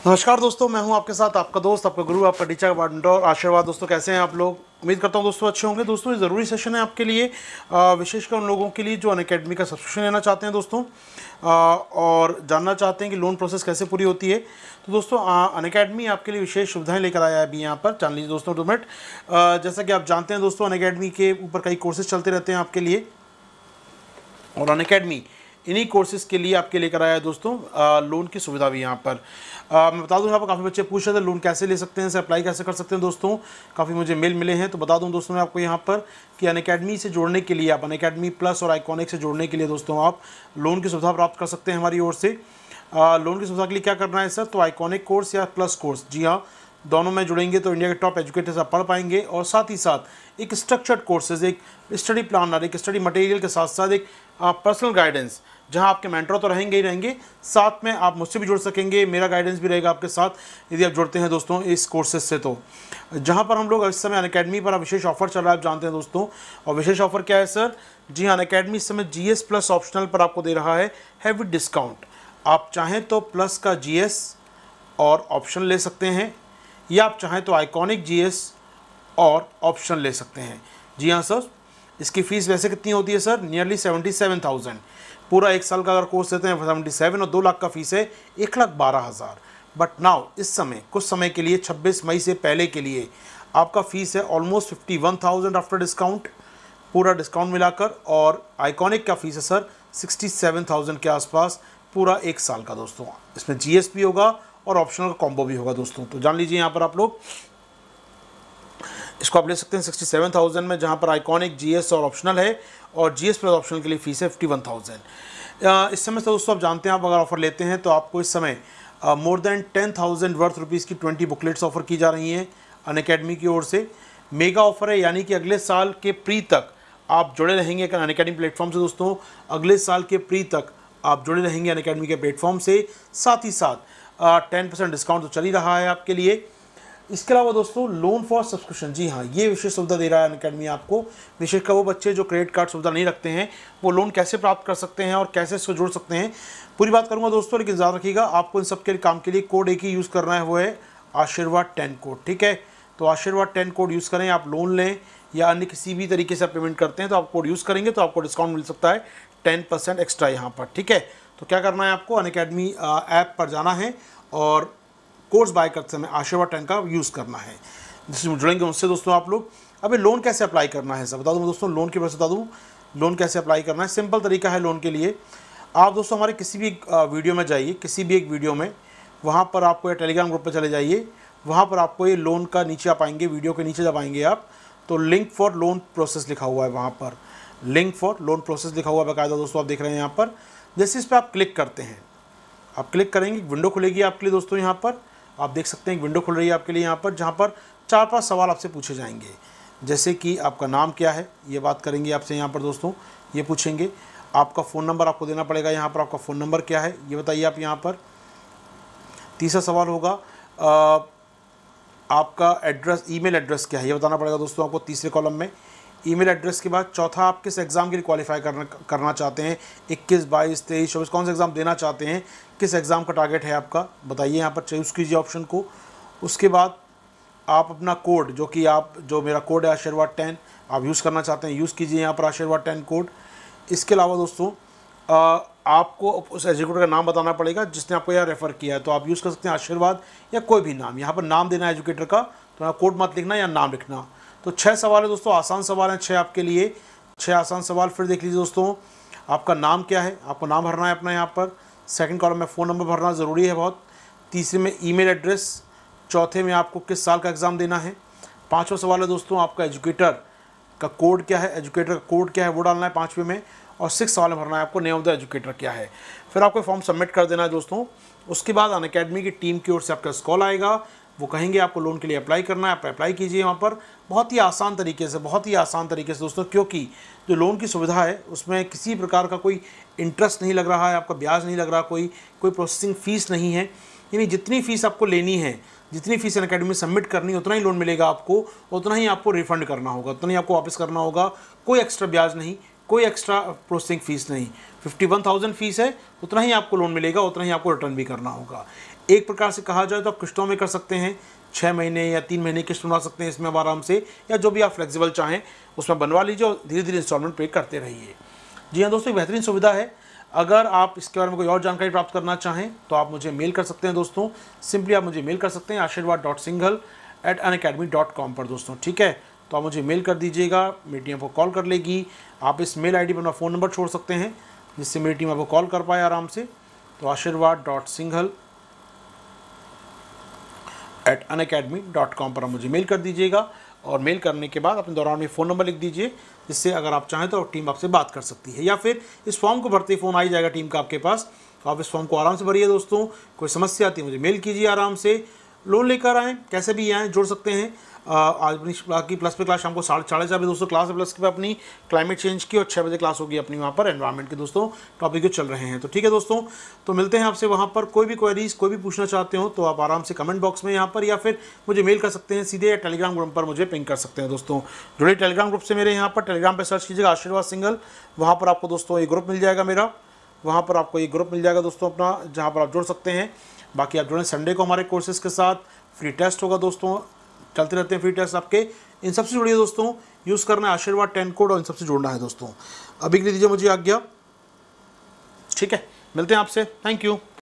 नमस्कार दोस्तों, मैं हूं आपके साथ आपका दोस्त, आपका गुरु, आपका टीचर, मेंटर आशीर्वाद। दोस्तों कैसे हैं आप लोग? उम्मीद करता हूं दोस्तों अच्छे होंगे। दोस्तों ये ज़रूरी सेशन है आपके लिए, विशेषकर उन लोगों के लिए जो अनअकैडमी का सब्सक्रिप्शन लेना चाहते हैं दोस्तों, और जानना चाहते हैं कि लोन प्रोसेस कैसे पूरी होती है। तो दोस्तों अनअकैडमी आपके लिए विशेष सुविधाएं लेकर आया है अभी यहाँ पर, जान लीजिए दोस्तों 2 मिनट। जैसा कि आप जानते हैं दोस्तों, अनअकैडमी के ऊपर कई कोर्सेज चलते रहते हैं आपके लिए, और अनअकैडमी इन्हीं कोर्सेज के लिए आपके लेकर आया है दोस्तों लोन की सुविधा भी यहाँ पर। मैं बता दूं, यहाँ पर काफ़ी बच्चे पूछ रहे थे लोन कैसे ले सकते हैं, इसे अप्लाई कैसे कर सकते हैं दोस्तों। काफ़ी मुझे मेल मिले हैं, तो बता दूं दोस्तों मैं आपको यहाँ पर कि अनअकैडमी से जोड़ने के लिए, आप अनअकैडमी प्लस और आइकॉनिक से जोड़ने के लिए दोस्तों आप लोन की सुविधा प्राप्त कर सकते हैं हमारी ओर से। लोन की सुविधा के लिए क्या करना है सर? तो आइकॉनिक कोर्स या प्लस कोर्स, जी हाँ, दोनों में जुड़ेंगे तो इंडिया के टॉप एजुकेटर्स आप पढ़ पाएंगे, और साथ ही साथ एक स्ट्रक्चर्ड कोर्सेज, एक स्टडी प्लानर, एक स्टडी मटेरियल के साथ साथ एक पर्सनल गाइडेंस, जहां आपके मेंटर तो रहेंगे ही रहेंगे, साथ में आप मुझसे भी जुड़ सकेंगे, मेरा गाइडेंस भी रहेगा आपके साथ यदि आप जुड़ते हैं दोस्तों इस कोर्सेज से। तो जहां पर हम लोग इस समय अनअकैडमी पर विशेष ऑफर चल रहा है, आप जानते हैं दोस्तों, और विशेष ऑफर क्या है सर? जी हाँ, अनअकैडमी इस समय GS प्लस ऑप्शनल पर आपको दे रहा है हैवी डिस्काउंट। आप चाहें तो प्लस का GS और ऑप्शन ले सकते हैं, या आप चाहें तो आइकॉनिक GS और ऑप्शन ले सकते हैं। जी हाँ सर, इसकी फ़ीस वैसे कितनी होती है सर? नियरली 77,000। पूरा 1 साल का अगर कोर्स लेते हैं 77, और 2 लाख का फीस है 1,12,000। बट नाउ इस समय कुछ समय के लिए 26 मई से पहले के लिए आपका फ़ीस है ऑलमोस्ट 51,000 आफ्टर डिस्काउंट, पूरा डिस्काउंट मिलाकर। और आइकॉनिक का फीस है सर 67,000 के आसपास, पूरा 1 साल का दोस्तों। इसमें GS भी होगा और ऑप्शनल का कॉम्बो भी होगा दोस्तों। तो जान लीजिए यहाँ पर आप लोग इसको आप ले सकते हैं 67,000 में, जहाँ पर आइकॉनिक GS और ऑप्शनल है, और GS प्लस ऑप्शनल के लिए फ़ीस है 51,000। इस समय से दोस्तों आप जानते हैं, आप अगर ऑफ़र लेते हैं तो आपको इस समय मोर देन 10,000 वर्थ रुपीज़ की 20 बुकलेट्स ऑफ़र की जा रही हैं अनअकैडमी की ओर से। मेगा ऑफ़र है, यानी कि अगले साल के प्री तक आप जुड़े रहेंगे अनअकैडमी प्लेटफॉर्म से दोस्तों। अगले साल के प्री तक आप जुड़े रहेंगे अनअकैडमी के प्लेटफॉर्म से। साथ ही साथ 10% डिस्काउंट तो चल ही रहा है आपके लिए। इसके अलावा दोस्तों लोन फॉर सब्सक्रिप्शन, जी हाँ, ये विशेष सुविधा दे रहा है अनअकैडमी आपको। विशेषकर वो बच्चे जो क्रेडिट कार्ड सुविधा नहीं रखते हैं, वो लोन कैसे प्राप्त कर सकते हैं और कैसे इसको जोड़ सकते हैं, पूरी बात करूंगा दोस्तों। लेकिन ज़्यादा रखिएगा, आपको इन सब के काम के लिए कोड एक ही यूज़ करना है, वो है आशीर्वाद 10 कोड, ठीक है। तो आशीर्वाद 10 कोड यूज़ करें। आप लोन लें या अन्य किसी भी तरीके से आप पेमेंट करते हैं तो आप कोड यूज़ करेंगे तो आपको डिस्काउंट मिल सकता है 10% एक्स्ट्रा यहाँ पर, ठीक है। तो क्या करना है आपको? अनअकैडमी ऐप पर जाना है और कोर्स बाय करते समय आशीर्वाद 10 का यूज़ करना है, जिसमें जुड़ेंगे उससे दोस्तों आप लोग। अभी लोन कैसे अप्लाई करना है सर? बता दूँ दोस्तों, लोन की वजह बता दूँ, लोन कैसे अप्लाई करना है। सिंपल तरीका है लोन के लिए। आप दोस्तों हमारे किसी भी वीडियो में जाइए, किसी भी एक वीडियो में, वहाँ पर आपको टेलीग्राम ग्रुप पर चले जाइए, वहाँ पर आपको ये लोन का नीचे आप आएंगे, वीडियो के नीचे जब आएंगे आप, तो लिंक फॉर लोन प्रोसेस लिखा हुआ है, वहाँ पर लिंक फॉर लोन प्रोसेस लिखा हुआ है बाकायदा दोस्तों, आप देख रहे हैं यहाँ पर। जैसे इस पर आप क्लिक करते हैं, आप क्लिक करेंगे, विंडो खुलेगी आपके लिए दोस्तों। यहाँ पर आप देख सकते हैं एक विंडो खुल रही है आपके लिए यहाँ पर, जहाँ पर 4-5 सवाल आपसे पूछे जाएंगे। जैसे कि आपका नाम क्या है, ये बात करेंगे आपसे यहाँ पर दोस्तों, ये पूछेंगे। आपका फ़ोन नंबर आपको देना पड़ेगा यहाँ पर, आपका फ़ोन नंबर क्या है ये बताइए आप यहाँ पर। तीसरा सवाल होगा आपका एड्रेस, ईमेल एड्रेस क्या है ये बताना पड़ेगा दोस्तों आपको तीसरे कॉलम में। ईमेल एड्रेस के बाद चौथा, आप किस एग्ज़ाम के लिए क्वालिफाई करना चाहते हैं, 21, 22, 23, 24, कौन सा एग्ज़ाम देना चाहते हैं, किस एग्ज़ाम का टारगेट है आपका, बताइए यहाँ पर, चूज़ कीजिए ऑप्शन को। उसके बाद आप अपना कोड, जो मेरा कोड है आशीर्वाद 10, आप यूज़ करना चाहते हैं, यूज़ कीजिए यहाँ पर आशीर्वाद 10 कोड। इसके अलावा दोस्तों आपको उस एजुकेटर का नाम बताना पड़ेगा जिसने आपको यहाँ रेफ़र किया है, तो आप यूज़ कर सकते हैं आशीर्वाद या कोई भी नाम। यहाँ पर नाम देना है एजुकेटर का, तो यहाँ कोड मत लिखना या नाम लिखना। तो 6 सवाल है दोस्तों, आसान सवाल हैं 6 आपके लिए, 6 आसान सवाल। फिर देख लीजिए दोस्तों, आपका नाम क्या है, आपको नाम भरना है अपना यहाँ पर। सेकंड कॉलम में फ़ोन नंबर भरना ज़रूरी है बहुत। तीसरे में ईमेल एड्रेस। चौथे में आपको किस साल का एग्ज़ाम देना है। 5वां सवाल है दोस्तों, आपका एजुकेटर का कोड क्या है, एजुकेटर का कोड क्या है वो डालना है 5वें में। और 6 सवाल में भरना है आपको नेम ऑफ द एजुकेटर क्या है। फिर आपको फॉर्म सबमिट कर देना है दोस्तों। उसके बाद अनअकैडमी की टीम की ओर से आपका कॉल आएगा, वो कहेंगे आपको लोन के लिए अप्लाई करना है, आप अप्लाई कीजिए वहाँ पर। बहुत ही आसान तरीके से दोस्तों, क्योंकि जो लोन की सुविधा है उसमें किसी प्रकार का कोई इंटरेस्ट नहीं लग रहा है, आपका ब्याज नहीं लग रहा, कोई प्रोसेसिंग फ़ीस नहीं है। यानी जितनी फ़ीस आपको लेनी है, जितनी फ़ीस अनअकैडमी में सबमिट करनी है, उतना ही लोन मिलेगा आपको, उतना ही आपको रिफ़ंड करना होगा, उतना ही आपको वापस करना होगा। कोई एक्स्ट्रा ब्याज नहीं, कोई एक्स्ट्रा प्रोसेसिंग फ़ीस नहीं। 51,000 फ़ीस है, उतना ही आपको लोन मिलेगा, उतना ही आपको रिटर्न भी करना होगा। एक प्रकार से कहा जाए तो आप किस्तों में कर सकते हैं, 6 महीने या 3 महीने किस्त बनवा सकते हैं इसमें आप आराम से, या जो भी आप फ्लेक्सिबल चाहें उसमें बनवा लीजिए और धीरे धीरे इंस्टॉलमेंट पे करते रहिए। जी हाँ दोस्तों, एक बेहतरीन सुविधा है। अगर आप इसके बारे में कोई और जानकारी प्राप्त करना चाहें तो आप मुझे मेल कर सकते हैं दोस्तों। सिंपली आप मुझे मेल कर सकते हैं ashirwad.singhal@unacademy.com पर दोस्तों, ठीक है। तो आप मुझे मेल कर दीजिएगा, मेरी टीम आपको कॉल कर लेगी। आप इस मेल आईडी पर अपना फ़ोन नंबर छोड़ सकते हैं जिससे मेरी टीम आपको कॉल कर पाए आराम से। तो ashirwad.singhal@unacademy.com पर आप मुझे मेल कर दीजिएगा, और मेल करने के बाद अपने दौरान में फ़ोन नंबर लिख दीजिए, जिससे अगर आप चाहें तो टीम आपसे बात कर सकती है, या फिर इस फॉर्म को भरते ही फ़ोन आ ही जाएगा टीम का आपके पास। तो आप इस फॉर्म को आराम से भरिए दोस्तों। कोई समस्या आती है मुझे मेल कीजिए आराम से। लोन लेकर आएँ, कैसे भी आएँ, जुड़ सकते हैं। आज अपनी बाकी प्लस पे क्लास शाम को 4:30 बजे दोस्तों क्लास है प्लस पे अपनी क्लाइमेट चेंज की, और 6 बजे क्लास होगी अपनी वहाँ पर एनवायरनमेंट के दोस्तों टॉपिक जो चल रहे हैं। तो ठीक है दोस्तों, तो मिलते हैं आपसे वहाँ पर। कोई भी क्वेरीज, कोई भी पूछना चाहते हो तो आप आराम से कमेंट बॉक्स में यहाँ पर, या फिर मुझे मेल कर सकते हैं सीधे, या टेलीग्राम ग्रुप पर मुझे पिंग कर सकते हैं दोस्तों। जुड़े टेलीग्राम ग्रुप से मेरे यहाँ पर, टेलीग्राम पर सर्च कीजिएगा आशीर्वाद सिंघल, वहाँ पर आपको दोस्तों ये ग्रुप मिल जाएगा मेरा, वहाँ पर आपको ये ग्रुप मिल जाएगा दोस्तों अपना, जहाँ पर आप जुड़ सकते हैं। बाकी आप जुड़ें संडे को हमारे कोर्सेज़ के साथ, फ्री टेस्ट होगा दोस्तों, चलते रहते हैं फ्री टेस्ट आपके। इन सबसे जुड़िए दोस्तों, यूज़ करना है आशीर्वाद 10 कोड, और इन सबसे जुड़ना है दोस्तों। अभी के लिए दीजिए मुझे आज्ञा, ठीक है। मिलते हैं आपसे, थैंक यू।